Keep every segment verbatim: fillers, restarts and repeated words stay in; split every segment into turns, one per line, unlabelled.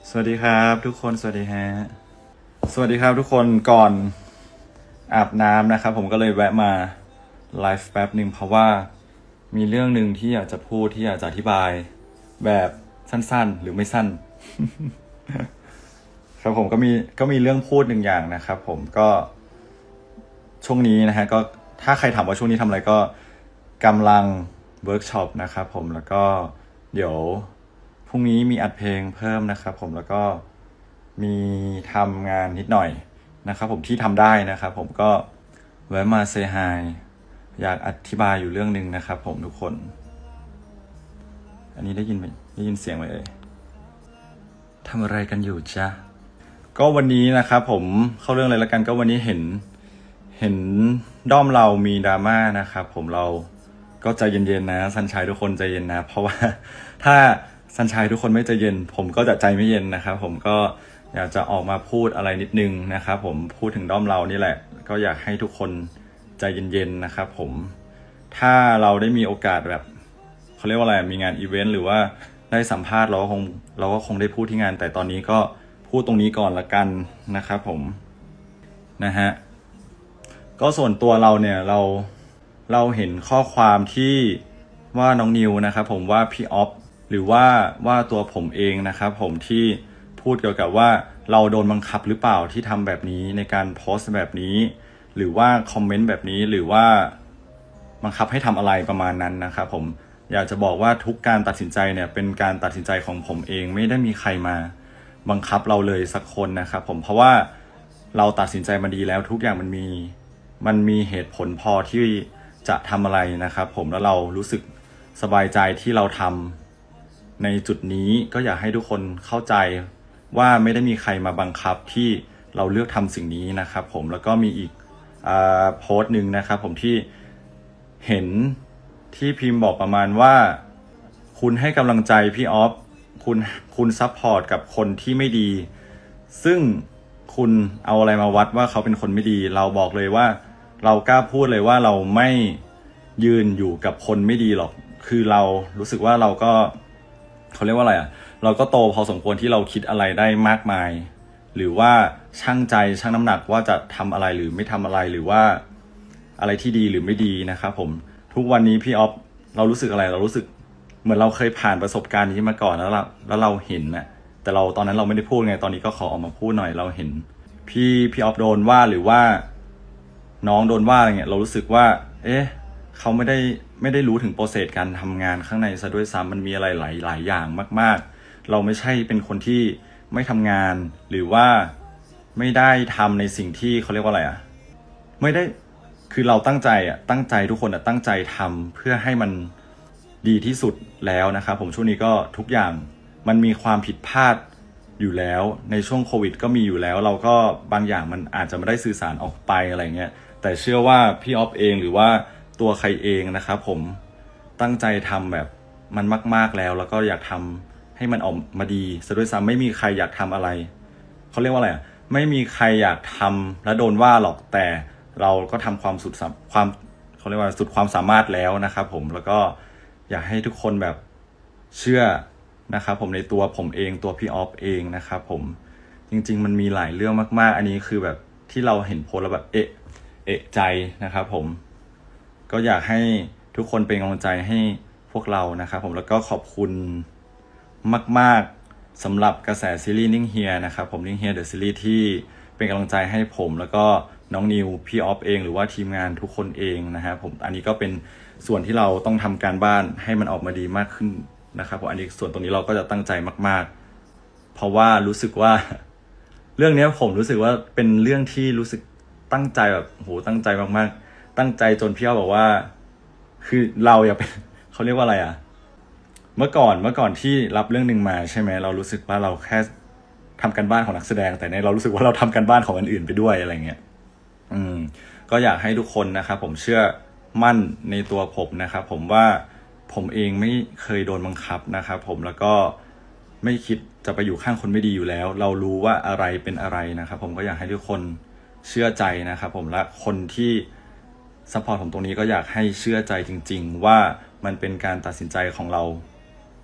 สวัสดีครับทุกคนสวัสดีฮะสวัสดีครับทุกคนก่อนอาบน้ำนะครับผมก็เลยแวะมาไลฟ์แป๊บหนึ่งเพราะว่ามีเรื่องหนึ่งที่อยากจะพูดที่อยากจะอธิบายแบบสั้นๆหรือไม่สั้น ครับผมก็มีก็มีเรื่องพูดหนึ่งอย่างนะครับผมก็ช่วงนี้นะฮะก็ถ้าใครถามว่าช่วงนี้ทำอะไรก็กำลังเวิร์กช็อปนะครับผมแล้วก็เดี๋ยวพรุ่งนี้มีอัดเพลงเพิ่มนะครับผมแล้วก็มีทำงานนิดหน่อยนะครับผมที่ทำได้นะครับผมก็แวะมาเซฮายอยากอธิบายอยู่เรื่องนึงนะครับผมทุกคนอันนี้ได้ยินไหมได้ยินเสียงไหมเอ่ยทำอะไรกันอยู่จ๊ะก็วันนี้นะครับผมเข้าเรื่องเลยละกันก็วันนี้เห็นเห็นด้อมเรามีดราม่านะครับผมเราก็ใจเย็นๆนะซันชัยทุกคนใจเย็นนะเพราะว่าถ้าซันชัยทุกคนไม่ใจเย็นผมก็จะใจไม่เย็นนะครับผมก็อยากจะออกมาพูดอะไรนิดนึงนะครับผมพูดถึงด้อมเรานี่แหละก็อยากให้ทุกคนใจเย็นๆนะครับผมถ้าเราได้มีโอกาสแบบเขาเรียกว่าอะไรมีงานอีเวนต์หรือว่าได้สัมภาษณ์เราก็คงเราก็คงได้พูดที่งานแต่ตอนนี้ก็พูดตรงนี้ก่อนละกันนะครับผมนะฮะก็ส่วนตัวเราเนี่ยเราเราเห็นข้อความที่ว่าน้องนิวนะครับผมว่าพี่ออฟหรือว่าว่าตัวผมเองนะครับผมที่พูดเกี่ยวกับว่าเราโดนบังคับหรือเปล่าที่ทำแบบนี้ในการโพสต์แบบนี้หรือว่าคอมเมนต์แบบนี้หรือว่าบังคับให้ทำอะไรประมาณนั้นนะครับผมอยากจะบอกว่าทุกการตัดสินใจเนี่ยเป็นการตัดสินใจของผมเองไม่ได้มีใครมาบังคับเราเลยสักคนนะครับผมเพราะว่าเราตัดสินใจมาดีแล้วทุกอย่างมันมีมันมีเหตุผลพอที่จะทำอะไรนะครับผมแล้วเรารู้สึกสบายใจที่เราทำในจุดนี้ก็อยากให้ทุกคนเข้าใจว่าไม่ได้มีใครมาบังคับที่เราเลือกทำสิ่งนี้นะครับผมแล้วก็มีอีกโพสต์หนึ่งนะครับผมที่เห็นที่พิมพ์บอกประมาณว่าคุณให้กำลังใจพี่ออฟคุณคุณซัพพอร์ตกับคนที่ไม่ดีซึ่งคุณเอาอะไรมาวัดว่าเขาเป็นคนไม่ดีเราบอกเลยว่าเรากล้าพูดเลยว่าเราไม่ยืนอยู่กับคนไม่ดีหรอกคือเรารู้สึกว่าเราก็เขาเรียกว่าอะไรอ่ะเราก็โตพอสมควรที่เราคิดอะไรได้มากมายหรือว่าชั่งใจชั่งน้ำหนักว่าจะทำอะไรหรือไม่ทำอะไรหรือว่าอะไรที่ดีหรือไม่ดีนะครับผมทุกวันนี้พี่ออฟเรารู้สึกอะไรเรารู้สึกเหมือนเราเคยผ่านประสบการณ์นี้มาก่อนแล้วเราแล้วเราเห็นนะแต่เราตอนนั้นเราไม่ได้พูดไงตอนนี้ก็ขอออกมาพูดหน่อยเราเห็นพี่พี่ออฟโดนว่าหรือว่าน้องโดนว่าอะไรเงี้ยเรารู้สึกว่าเอ๊ะเขาไม่ได้ไม่ได้รู้ถึงโปรเซสการทำงานข้างในซะด้วยซ้ำมันมีอะไรหลายหลายอย่างมากๆเราไม่ใช่เป็นคนที่ไม่ทำงานหรือว่าไม่ได้ทำในสิ่งที่เขาเรียกว่าอะไรอ่ะไม่ได้คือเราตั้งใจอ่ะตั้งใจทุกคนอ่ะตั้งใจทำเพื่อให้มันดีที่สุดแล้วนะครับผมช่วงนี้ก็ทุกอย่างมันมีความผิดพลาดอยู่แล้วในช่วงโควิดก็มีอยู่แล้วเราก็บางอย่างมันอาจจะไม่ได้สื่อสารออกไปอะไรเงี้ยแต่เชื่อว่าพี่ออฟเองหรือว่าตัวใครเองนะครับผมตั้งใจทำแบบมันมากๆแล้วแล้วก็อยากทำให้มันออกมาดีซะด้วยซ้ำไม่มีใครอยากทำอะไรเขาเรียกว่าอะไรอ่ะไม่มีใครอยากทำและโดนว่าหรอกแต่เราก็ทำความสุดความเขาเรียกว่าสุดความสามารถแล้วนะครับผมแล้วก็อยากให้ทุกคนแบบเชื่อนะครับผมในตัวผมเองตัวพี่ออฟเองนะครับผมจริงๆมันมีหลายเรื่องมากๆอันนี้คือแบบที่เราเห็นโพสแล้วแบบเอะเอะใจนะครับผมก็อยากให้ทุกคนเป็นกำลังใจให้พวกเรานะครับผมแล้วก็ขอบคุณมากๆสำหรับกระแสซีรีส์นิ่งเฮียนะครับผมนิ่งเฮียเดอะซีรีส์ที่เป็นกำลังใจให้ผมแล้วก็น้องนิวพี่ออฟเองหรือว่าทีมงานทุกคนเองนะครับผมอันนี้ก็เป็นส่วนที่เราต้องทำการบ้านให้มันออกมาดีมากขึ้นนะครับผมอันนี้ส่วนตรงนี้เราก็จะตั้งใจมากๆเพราะว่ารู้สึกว่าเรื่องนี้ผมรู้สึกว่าเป็นเรื่องที่รู้สึกตั้งใจแบบโหตั้งใจมากๆตั้งใจจนพี่อ้อบอกว่าคือเราอย่าเป็นเขาเรียกว่าอะไรอ่ะเมื่อก่อนเมื่อก่อนที่รับเรื่องนึงมาใช่ไหมเรารู้สึกว่าเราแค่ทำการบ้านของนักแสดงแต่ในเรารู้สึกว่าเราทำการบ้านของคนอื่นไปด้วยอะไรเงี้ยอืมก็อยากให้ทุกคนนะครับผมเชื่อมั่นในตัวผมนะครับผมว่าผมเองไม่เคยโดนบังคับนะครับผมแล้วก็ไม่คิดจะไปอยู่ข้างคนไม่ดีอยู่แล้วเรารู้ว่าอะไรเป็นอะไรนะครับผมก็อยากให้ทุกคนเชื่อใจนะครับผมและคนที่ซัพพอร์ตผมตรงนี้ก็อยากให้เชื่อใจจริงๆว่ามันเป็นการตัดสินใจของเรา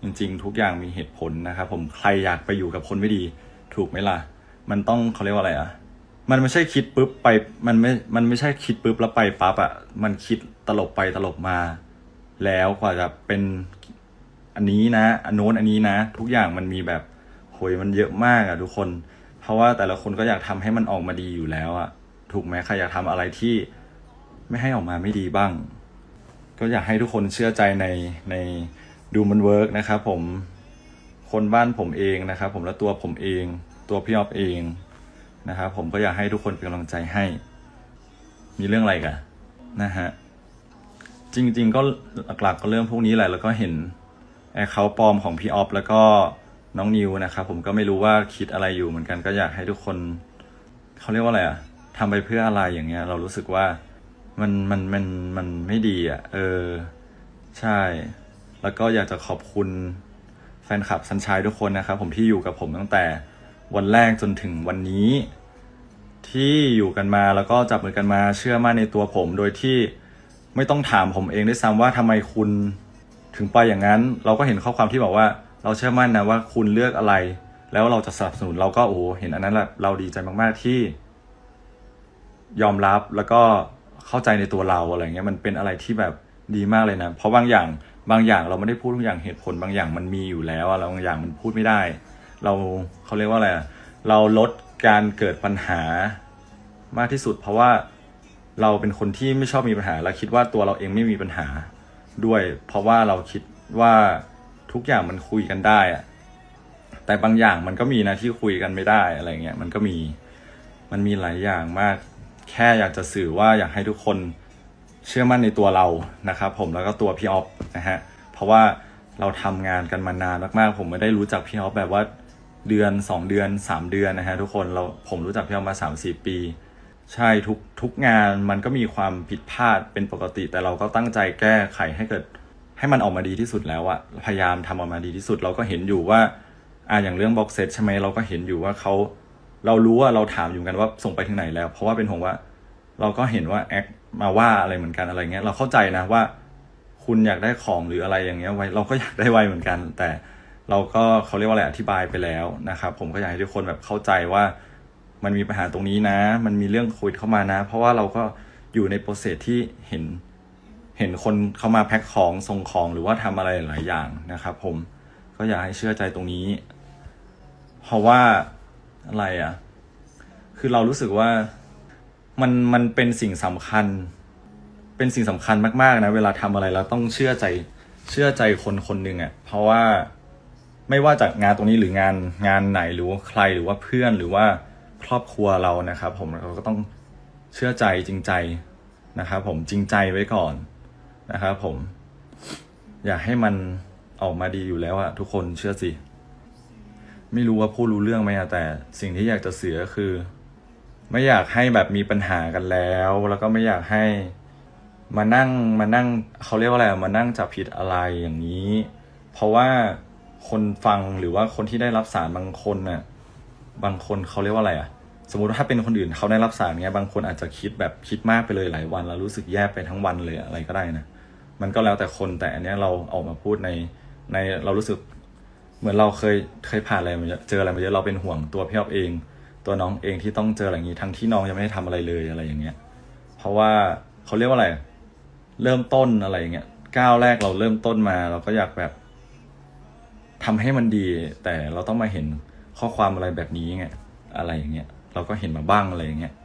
จริงๆทุกอย่างมีเหตุผลนะครับผมใครอยากไปอยู่กับคนไม่ดีถูกไหมล่ะมันต้องเขาเรียกว่าอะไรอ่ะมันไม่ใช่คิดปุ๊บไปมันไม่มันไม่ใช่คิดปุ๊บแล้วไปปั๊บอ่ะมันคิดตลบไปตลบมาแล้วกว่าจะเป็นอันนี้นะอันโน้นอันนี้นะทุกอย่างมันมีแบบโหยมันเยอะมากอ่ะทุกคนเพราะว่าแต่ละคนก็อยากทำให้มันออกมาดีอยู่แล้วอ่ะถูกไหมใครอยากทำอะไรที่ไม่ให้ออกมาไม่ดีบ้างก็อยากให้ทุกคนเชื่อใจในในดูมันเวิร์กนะครับผมคนบ้านผมเองนะครับผมและตัวผมเองตัวพี่ออฟเองนะครับผมก็อยากให้ทุกคนเป็นกำลังใจให้มีเรื่องอะไรกันนะฮะจริงๆก็หลักๆก็เรื่องพวกนี้แหละแล้วก็เห็นแอคเคาท์ปลอมของพี่ออฟแล้วก็น้องนิวนะครับผมก็ไม่รู้ว่าคิดอะไรอยู่เหมือนกันก็อยากให้ทุกคนเขาเรียกว่าอะไรอะทำไปเพื่ออะไรอย่างเงี้ยเรารู้สึกว่ามันมันมันมันไม่ดีอ่ะเออใช่แล้วก็อยากจะขอบคุณแฟนคลับซันชัยทุกคนนะครับผมที่อยู่กับผมตั้งแต่วันแรกจนถึงวันนี้ที่อยู่กันมาแล้วก็จับมือกันมาเชื่อมั่นในตัวผมโดยที่ไม่ต้องถามผมเองด้วยซ้ำว่าทำไมคุณถึงไปอย่างนั้นเราก็เห็นข้อความที่บอกว่าเราเชื่อมั่นนะว่าคุณเลือกอะไรแล้วเราจะสนับสนุนเราก็โอ้เห็นอันนั้นแหละเราดีใจมากๆที่ยอมรับแล้วก็เข้าใจในตัวเราอะไรเงี้ยมันเป็นอะไรที่แบบดีมากเลยนะเพราะบางอย่างบางอย่างเราไม่ได้พูดทุกอย่างเหตุผลบางอย่างมันมีอยู่แล้วแล้วบางอย่างมันพูดไม่ได้เราเขาเรียกว่าอะไรเราลดการเกิดปัญหามากที่สุดเพราะว่าเราเป็นคนที่ไม่ชอบมีปัญหาและคิดว่าตัวเราเองไม่มีปัญหาด้วยเพราะว่าเราคิดว่าทุกอย่างมันคุยกันได้อะแต่บางอย่างมันก็มีนะที่คุยกันไม่ได้อะไรเงี้ยมันก็มีมันมีหลายอย่างมากแค่อยากจะสื่อว่าอยากให้ทุกคนเชื่อมั่นในตัวเรานะครับผมแล้วก็ตัวพี่ออฟนะฮะเพราะว่าเราทำงานกันมานานมากๆผมไม่ได้รู้จักพี่ออฟแบบว่าเดือนสองเดือนสามเดือนนะฮะทุกคนเราผมรู้จักพี่ออฟมา สามสี่ ปีใช่ทุกทุกงานมันก็มีความผิดพลาดเป็นปกติแต่เราก็ตั้งใจแก้ไขให้เกิดให้มันออกมาดีที่สุดแล้วอะพยายามทำออกมาดีที่สุดเราก็เห็นอยู่ว่าอ่าอย่างเรื่องบ็อกเซตใช่ไหมเราก็เห็นอยู่ว่าเขาเรารู้ว่าเราถามอยู่กันว่าส่งไปถึงไหนแล้วเพราะว่าเป็นห่วงว่าเราก็เห็นว่าแอคมาว่าอะไรเหมือนกันอะไรเงี้ยเราเข้าใจนะว่าคุณอยากได้ของหรืออะไรอย่างเงี้ยไว้เราก็อยากได้ไวเหมือนกันแต่เราก็เขาเรียกว่าอะไรอธิบายไปแล้วนะครับผมก็อยากให้ทุกคนแบบเข้าใจว่ามันมีปัญหาตรงนี้นะมันมีเรื่องคุยเข้ามานะเพราะว่าเราก็อยู่ในโปรเซสที่เห็นเห็นคนเข้ามาแพ็คของส่งของหรือว่าทำอะไรหลายอย่างนะครับผมก็อยากให้เชื่อใจตรงนี้เพราะว่าอะไรอ่ะคือเรารู้สึกว่ามันมันเป็นสิ่งสำคัญเป็นสิ่งสำคัญมากๆนะเวลาทำอะไรเราต้องเชื่อใจเชื่อใจคนคนหนึ่งอ่ะเพราะว่าไม่ว่าจากงานตรงนี้หรืองานงานไหนหรือว่าใครหรือว่าเพื่อนหรือว่าครอบครัวเรานะครับผมเราก็ต้องเชื่อใจจริงใจนะครับผมจริงใจไว้ก่อนนะครับผมอยากให้มันออกมาดีอยู่แล้วอะทุกคนเชื่อสิไม่รู้ว่าพูดรู้เรื่องไหมอะแต่สิ่งที่อยากจะสื่อก็คือไม่อยากให้แบบมีปัญหากันแล้วแล้วก็ไม่อยากให้มานั่งมานั่งเขาเรียกว่าอะไรมานั่งจับผิดอะไรอย่างนี้เพราะว่าคนฟังหรือว่าคนที่ได้รับสารบางคนน่ะบางคนเขาเรียกว่าอะไรอะสมมุติว่าถ้าเป็นคนอื่นเขาได้รับสารเงี้ยบางคนอาจจะคิดแบบคิดมากไปเลยหลายวันแล้วรู้สึกแย่ไปทั้งวันเลยอะไรก็ได้นะมันก็แล้วแต่คนแต่อันเนี้ยเราออกมาพูดในในเรารู้สึกเหมือนเราเคยเคยผ่านอะไรมาเยอะเจออะไรมาเยอะเราเป็นห่วงตัวพี่อ๊อฟเองตัวน้องเองที่ต้องเจออะไรอย่างนี้ทั้งที่น้องยังไม่ได้ทำอะไรเลยอะไรอย่างเงี้ยเพราะว่าเขาเรียกว่าอะไรเริ่มต้นอะไรอย่างเงี้ยก้าวแรกเราเริ่มต้นมาเราก็อยากแบบทำให้มันดีแต่เราต้องมาเห็นข้อความอะไรแบบนี้ไงอะไรอย่างเงี้ยเราก็เห็นมาบ้างอะไรอย่างเงี้ย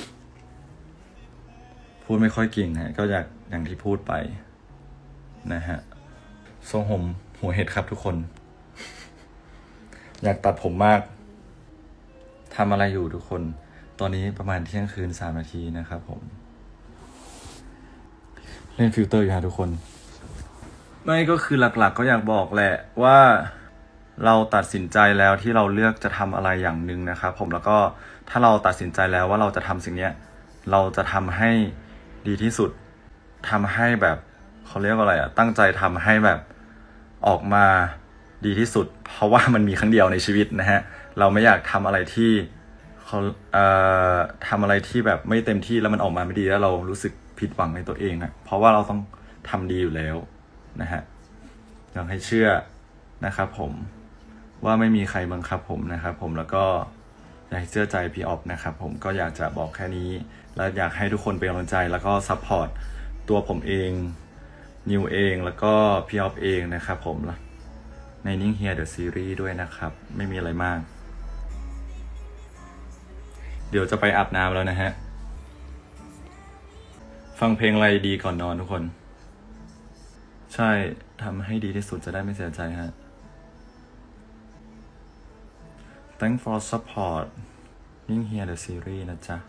พูดไม่ค่อยเก่งฮะก็อยากอย่างที่พูดไปนะฮะทรงผมหัวเห็ดครับทุกคนอยากตัดผมมากทำอะไรอยู่ทุกคนตอนนี้ประมาณเที่ยงคืนสามนาทีนะครับผมเล่นฟิลเตอร์อยู่ฮะทุกคนไม่ก็คือหลักๆก็อยากบอกแหละว่าเราตัดสินใจแล้วที่เราเลือกจะทำอะไรอย่างหนึ่งนะครับผมแล้วก็ถ้าเราตัดสินใจแล้วว่าเราจะทำสิ่งนี้เราจะทำให้ดีที่สุดทำให้แบบเขาเรียกว่าอะไรอ่ะตั้งใจทำให้แบบออกมาดีที่สุดเพราะว่ามันมีครั้งเดียวในชีวิตนะฮะเราไม่อยากทำอะไรที่เขาเอ่อทำอะไรที่แบบไม่เต็มที่แล้วมันออกมาไม่ดีแล้วเรารู้สึกผิดหวังในตัวเองนะเพราะว่าเราต้องทำดีอยู่แล้วนะฮะอยากให้เชื่อนะครับผมว่าไม่มีใครบังคับผมนะครับผมแล้วก็อยากให้เชื่อใจพี่ออฟนะครับผมก็อยากจะบอกแค่นี้และอยากให้ทุกคนเป็นกำลังใจแล้วก็ซัพพอร์ตตัวผมเองนิวเองแล้วก็พี่ออฟเองนะครับผมในนิ่งเฮียเดอะซีรีส์ด้วยนะครับไม่มีอะไรมากเดี๋ยวจะไปอาบน้ำแล้วนะฮะฟังเพลงอะไรดีก่อนนอนทุกคนใช่ทำให้ดีที่สุดจะได้ไม่เสียใจฮะ Thank for support นิ่งเฮีย The Series นะจ๊ะ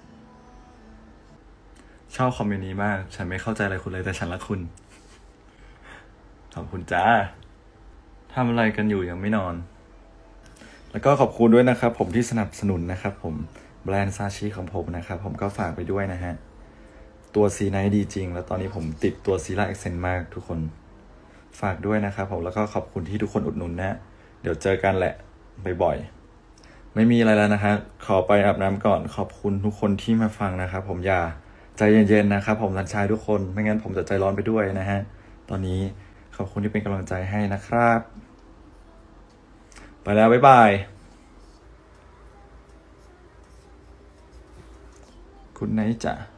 ชอบคอมเมนต์นี้มากฉันไม่เข้าใจอะไรคุณเลยแต่ฉันรักคุณขอบคุณจ้าทำอะไรกันอยู่ยังไม่นอนแล้วก็ขอบคุณด้วยนะครับผมที่สนับสนุนนะครับผมแบรนด์ซาชิของผมนะครับผมก็ฝากไปด้วยนะฮะตัวซีไนท์ดีจริงแล้วตอนนี้ผมติดตัวซีล่าเอ็กเซนมากทุกคนฝากด้วยนะครับผมแล้วก็ขอบคุณที่ทุกคนอุดหนุนนะเดี๋ยวเจอกันแหละบ่อยๆไม่มีอะไรแล้วนะฮะขอไปอาบน้ำก่อนขอบคุณทุกคนที่มาฟังนะครับผมอย่าใจเย็นๆนะครับผมทันชายทุกคนไม่งั้นผมจะใจร้อนไปด้วยนะฮะตอนนี้ขอบคุณที่เป็นกำลังใจให้นะครับไปแล้วบ๊ายบายคุณไนท์จ้ะ